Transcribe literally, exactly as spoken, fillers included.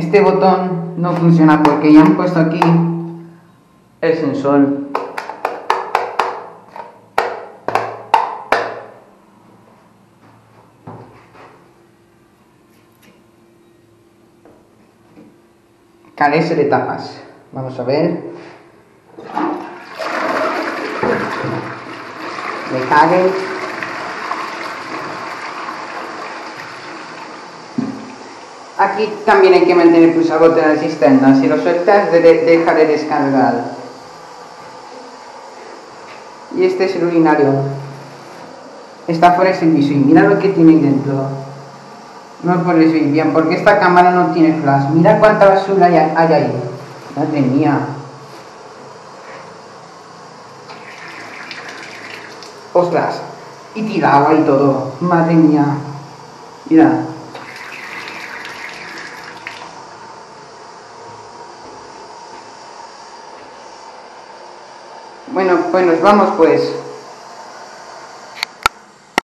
Este botón no funciona porque ya han puesto aquí el sensor. Carece de tapas. Vamos a ver. Me cague. Aquí también hay que mantener pulsado la resistencia. Si lo sueltas, de de deja de descargar. Y este es el urinario. Está fuera de servicio y mira lo que tiene dentro. No puedes ver bien porque esta cámara no tiene flash. Mira cuánta basura hay, hay ahí. Madre mía. Ostras. Y tira agua y todo. Madre mía. Mira. Bueno, pues nos vamos pues.